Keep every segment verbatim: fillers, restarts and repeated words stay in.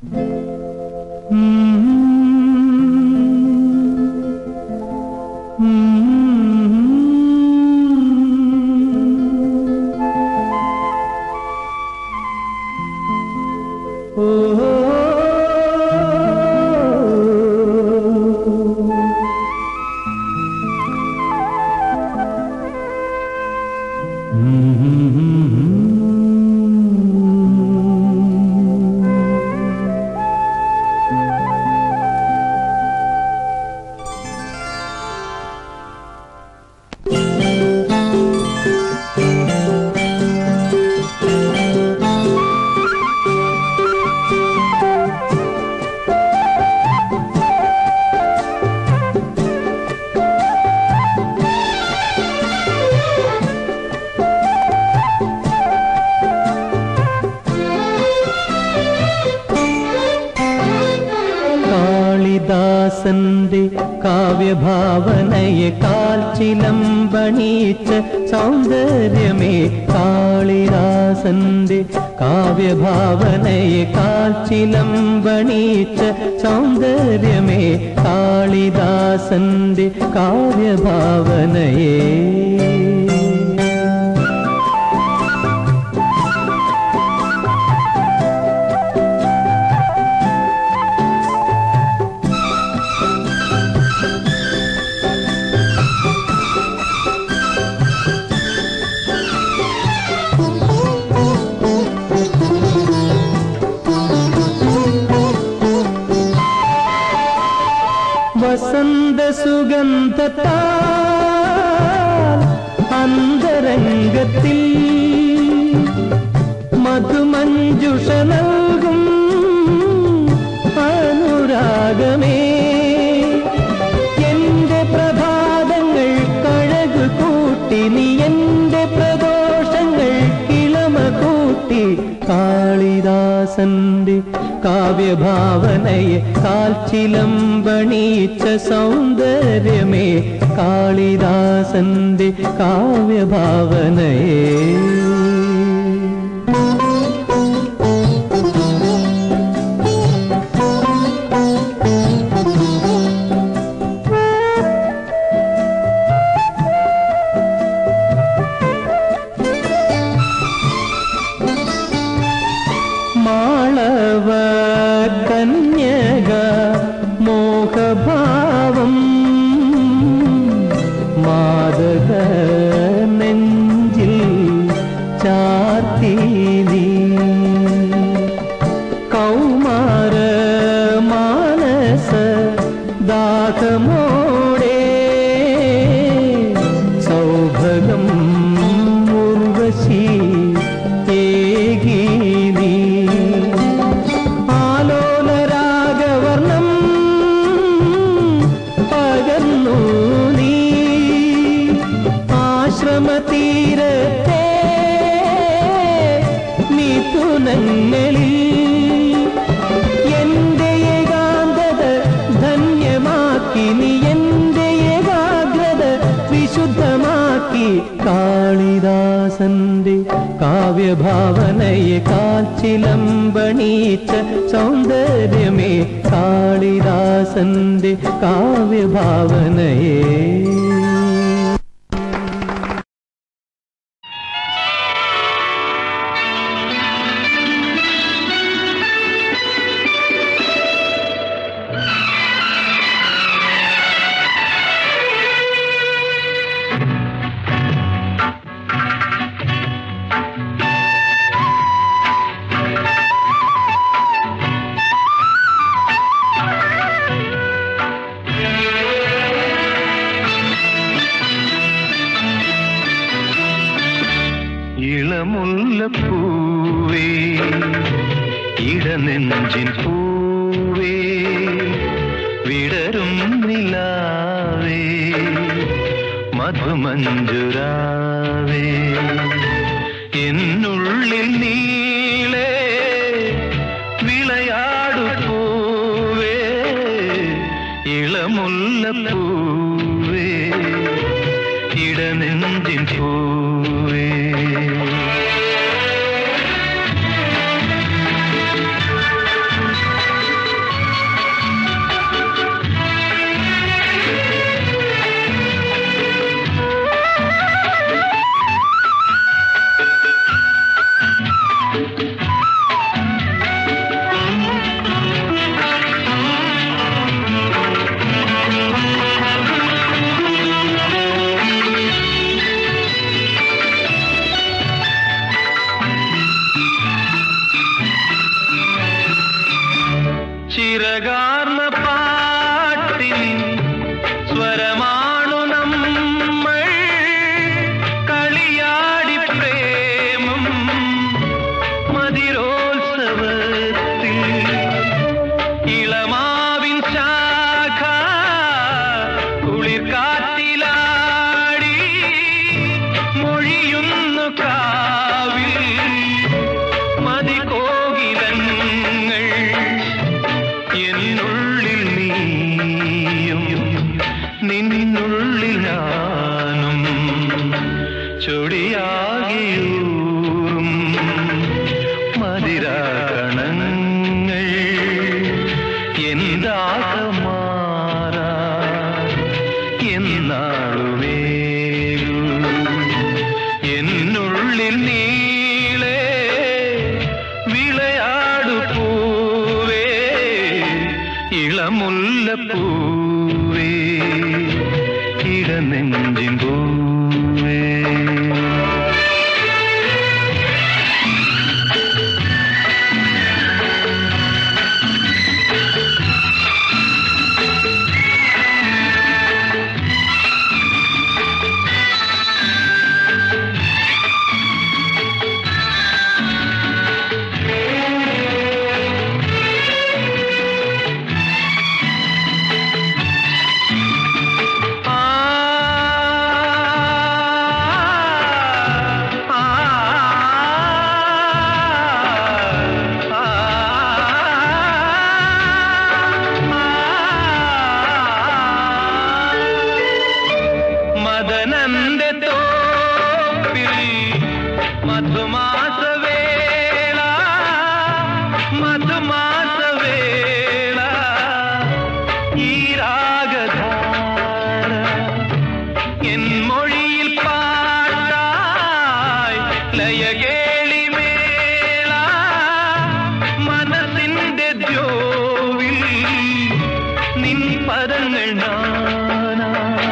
കാളിദാസന്റെ കാവ്യഭാവനയെ കാൽച്ചിലമ്പണീച്ച സൗന്ദര്യമേ, കാളിദാസന്റെ കാവ്യഭാവനയെ കാൽച്ചിലമ്പണീച്ച സൗന്ദര്യമേ, കാളിദാസന്റെ കാവ്യഭാവനയെ. വസന്ത സുഗന്ധത്താൽ അന്തരംഗത്തിൽ മധുമഞ്ജുഷ നൽകും അനുരാഗമേ, എന്റെ പ്രഭാതങ്ങൾ കഴകു കൂട്ടി, നീ എന്റെ പ്രദോഷങ്ങൾ കിളമ കൂട്ടി. കാളിദാസന്റെ കാവ്യഭാവനയെ കാൽച്ചിലമ്പണീച്ച സൗന്ദര്യമേ, കാളിദാസന്റെ കാവ്യഭാവനയെ. മാളവ കന്യക മോഹഭാവം മാതക നെഞ്ചിൽ ചാർത്തി നീ, കൗമാര മാനസ ദാഹമോടെ സൗഭഗം ഉർവശി തീരത്തെ മിഥുനങ്ങളിൽ എന്റെ ഏകാന്തത ധന്യമാക്കി, നീ എന്റെ ഏകാഗ്രത വിശുദ്ധമാക്കി. കാളിദാസന്റെ കാവ്യഭാവനയെ കാൽച്ചിലമ്പണീച്ച സൗന്ദര്യമേ, കാളിദാസന്റെ കാവ്യഭാവനയെ. ഇളമുല്ലപ്പൂവേ ഇടനെഞ്ചിൻ പൂവേ വിടരും നിലാവേ മധുമഞ്ജുരാവേ, എന്നുള്ളിൽ നീളേ വിളയാടു പൂവേ, ഇളമുല്ലപ്പൂവേ ഇടനെഞ്ചിൻ പൂവേ. അഴകാർന്ന പാട്ടിൻ സ്വരമാണു നമ്മൾ കളിയാടി പ്രേമം മതിരോത്സവത്തിൽ ഇളമാവിൻ ശാഖ കുളിർ കാറ്റിലാടി മൊഴിയുന്നു കാവിൽ മതികോകിലങ്ങൾ എന്നുള്ളിൽ നീയും നിന്നുള്ളിൽ ഞാനും ചൊടിയാകിയൂറും മതിരാകണങ്ങൾ എന്താകമാറാ എന്നാളുവേകൂ എന്നുള്ളിൽ നീളെ വിളയാടു പൂവേ ഇളമുല്ലപ്പൂവേ ഇടനെഞ്ചിൻ പൂവേ മദനന്റെ തോപ്പിൽ മധുമാസവേള മധുമാസവേള ഈ രാഗധാര എൻ മൊഴിയിൽ പാട്ടായി ലയകേളിമേള മനസ്സിന്റെ ദ്യോവിൽ നിൻ പദങ്ങൾ നാനാ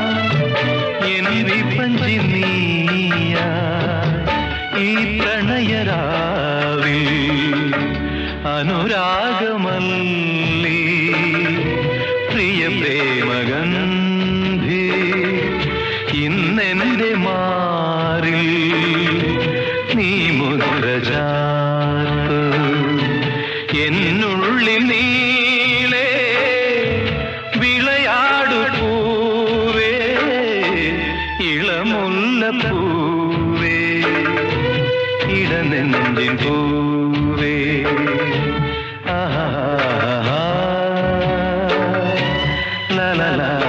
വിപഞ്ചി നീയ ഈ പ്രണയരാവിൽ അനുരാഗമല്ലി പ്രിയ പ്രേമഗന്ധി ഇന്നെന്റെ മാറിൽ നീ മുദ്ര ചാർത്ത് എന്നുള്ളിൽ നീളെ വിളയാടു പൂവേ ഇളമുല്ലപ്പൂവേ ഇടനെഞ്ചിൻ പൂവേ ആഹാ ലലലാ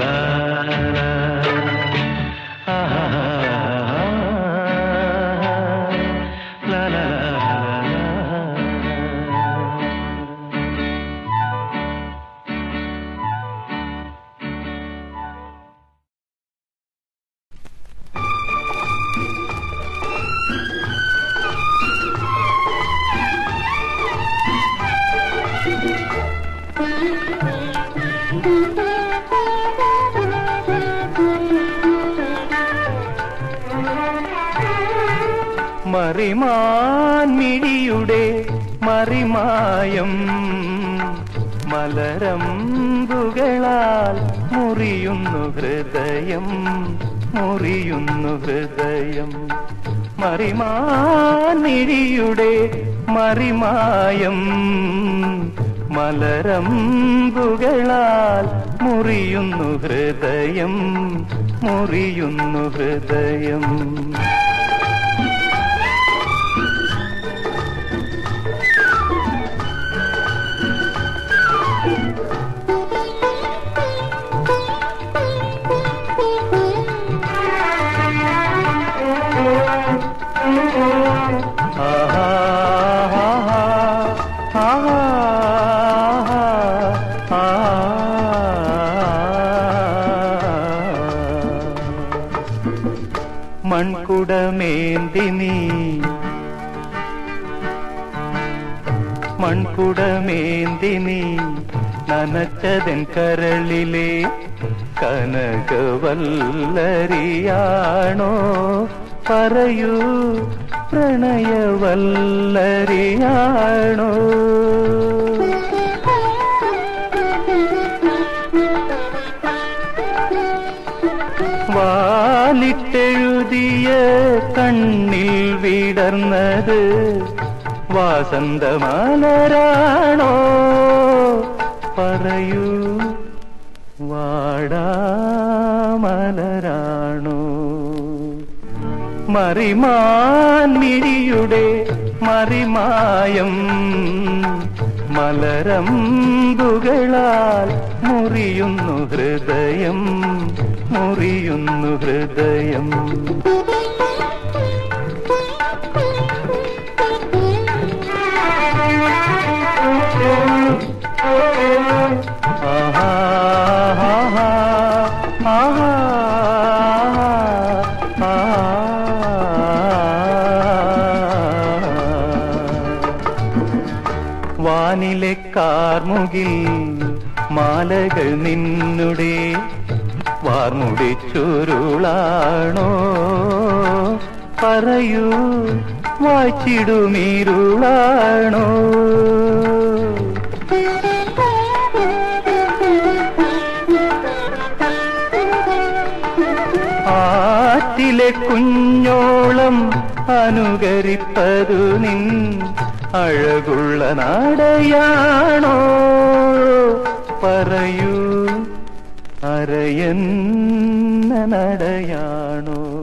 മറിമാൻമിഴിയുടെ മറിമായം മലരമ്പുകളാൽ മുറിയുന്നു ഹൃദയം മുറിയുന്നു ഹൃദയം മറിമാൻമിഴിയുടെ മറിമായം മലരമ്പുകളാൽ മുറിയുന്നു ഹൃദയം മുറിയുന്നു ഹൃദയം മൺകുടമേന്തിനി മൺകുടമേന്തിനി നനച്ചതൻ കരളിലെ കനകവല്ലരിയാണോ പറയൂ പ്രണയവല്ലരിയാണോ വസന്തമാലരാണോ പറയൂ വാടാമലരാണോ മറിമാൻ മിഴിയുടെ മറിമായം മലരമ്പുകളാൽ മുറിയുന്നു ഹൃദയം മുറിയുന്നു ഹൃദയം ആഹാ ആഹാ ആഹാ വാനിലെ കാർമുകിൽ മാലകൾ നിന്നുടെ വാർമുടി ചുരുളാണോ പറയൂ വായിച്ചിടുമീരുളാണോ ആറ്റിലെ കുഞ്ഞോളം അനുകരിപ്പതു നിൻ അഴകുള്ള നടയാണോ പറയൂ അരയന്ന നടയാണോ